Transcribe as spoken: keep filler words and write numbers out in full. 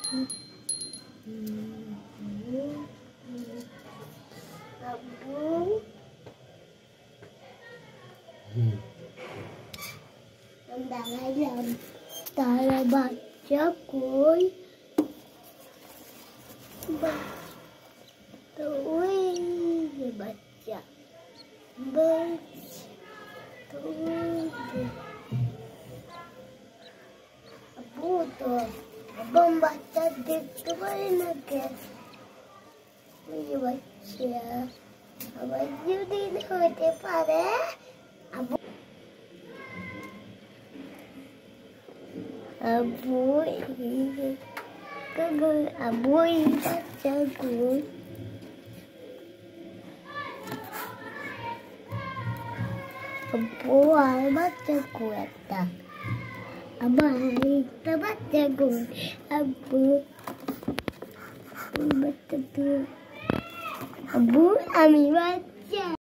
Abu dalam cara baca koi baca baca Abu tuh abang baca di mana ke baca abang jadi ni hote pare Abu Abu ini kagak Abu ini baca gue Abu baca gue tak Abang kita baca gue Abu baca gue Abu ami baca